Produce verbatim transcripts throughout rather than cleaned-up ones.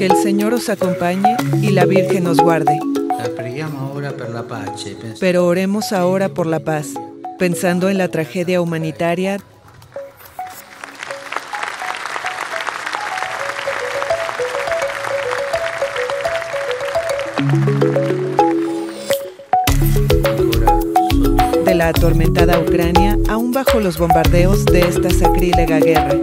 Que el Señor os acompañe y la Virgen os guarde. Pero oremos ahora por la paz, pensando en la tragedia humanitaria de la atormentada Ucrania, aún bajo los bombardeos de esta sacrílega guerra.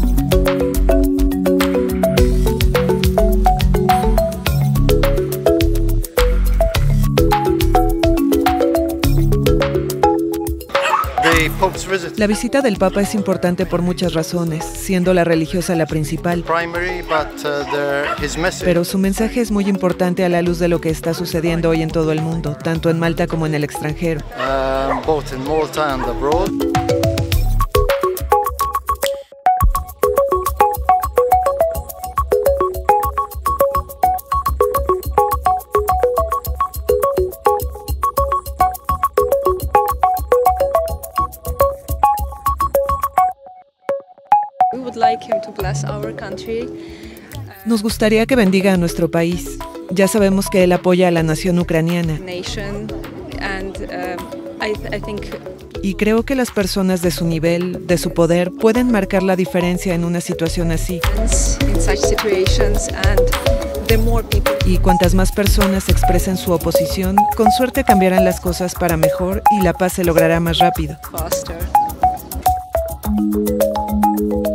La visita del Papa es importante por muchas razones, siendo la religiosa la principal. Pero su mensaje es muy importante a la luz de lo que está sucediendo hoy en todo el mundo, tanto en Malta como en el extranjero. Nos gustaría que bendiga a nuestro país. Ya sabemos que él apoya a la nación ucraniana. Y creo que las personas de su nivel, de su poder, pueden marcar la diferencia en una situación así. Y cuantas más personas expresen su oposición, con suerte cambiarán las cosas para mejor y la paz se logrará más rápido.